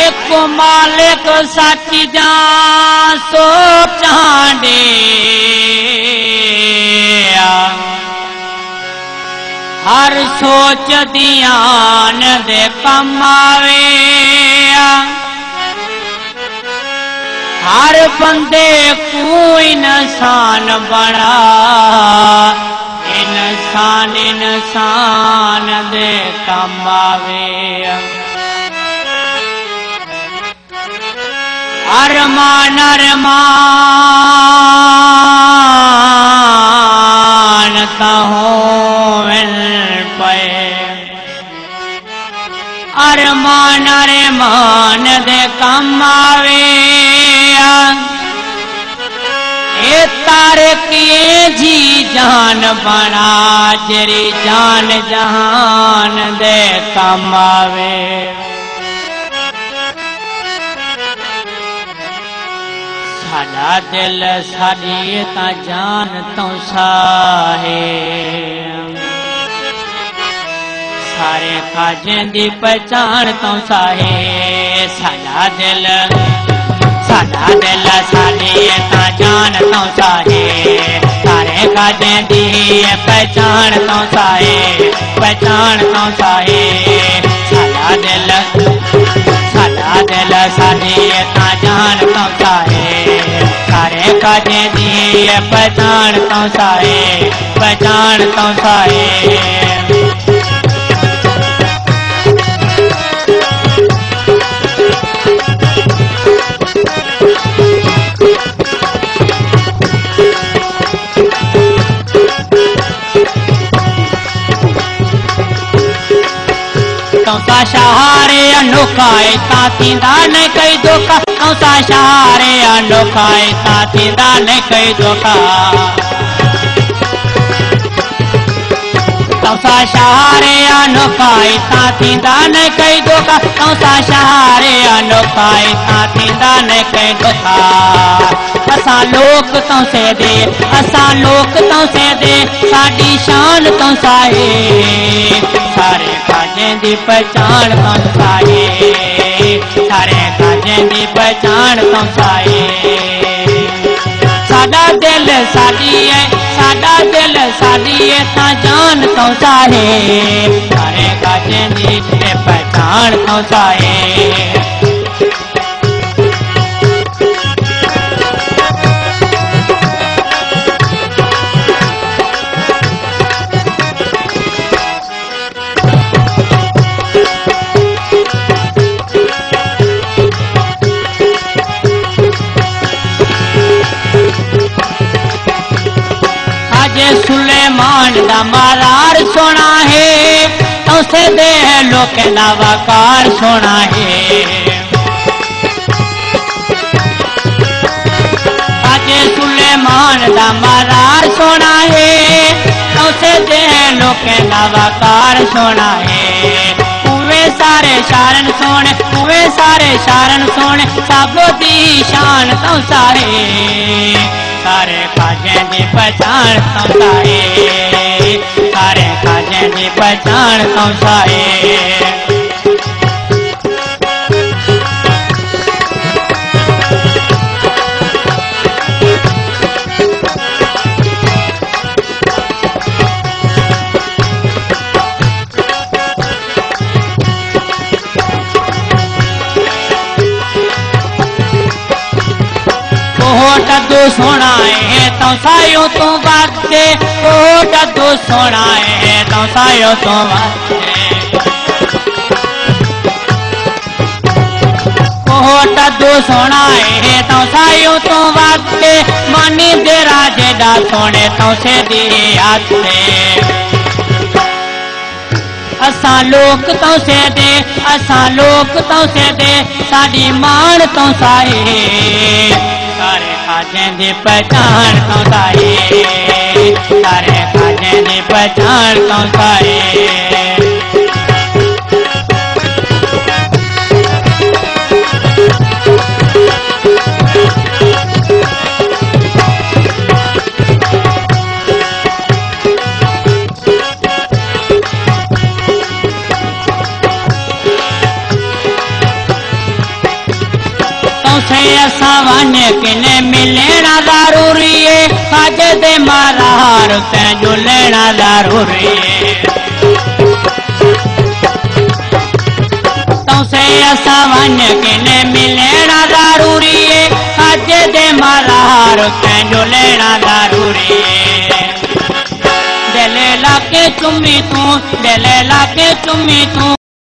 एक मालिक सच जान सोचांडे हर सोच ध्यान दे कमावे हर बंदे को इंसान बना इंसान इंसान दे कमावे अरमान अरमान होवें पे अरमान अरमान दे कमावे ए तारे किए जी जान बना जरी जान जहान दे कमावे साडा दिल साडी ता जान तो साहे सारे काजें दी पहचान तो साहे साडा दिल साडी ता जान तो साहे सारे काजें दी पहचान तो साहे साडा दिल साडी ता जान तो साहे सारे काजें दी पहचान तो साहे तौसा शहारे अनोखाए तातींदा ने कई धोखा तौसा शहारे अनोखाए तातींदा ने कई धोखा तौसा शहारे अनोखाए तातींदा ने कई धोखा तौसा शहारे अनोखाए तातींदा ने कई धोखा असा लोक तो से दे साडी शान तो साहे सारे काजें दी पहचान तो साहे सारे काजें दी पहचान तो साहे साडा दिल साडी है ता जान तो साहे सारे काजें दी पहचान तो साहे सुलेमान दा मारार सोना है तौसे दे लोक दा वकार सोना है आजे सुलेमान दा मारार सोना है तौसे दे लोक दा वकार सोना है उवे सारे शारन सोने सबो दी शान तौसा है सारे काजें दी पहचान तो साहे सारे काजें दी पहचान तो साहे डद्दू सोना है तो सायो तो बाते ओ डद्दू सोना है तो सायो तो बाते ओ डद्दू सोना है तो सायो तो बाते मानी दे राजे दा सोने तो से दी आते असा लोक तो से दे साडी मान तो साहे सारे काजें दी पहचान तो साहे सारे काजें दी पहचान तो साहे तोसे असा वन किने मिलना जरूरी है खाजे दे मारा हार तैजो लेना जरूरी है तोसे असा वन किने मिलना जरूरी है खाजे दे मारा हार तैजो लेना जरूरी है दिल लाके चुमी तू दिल लाके चुमी तू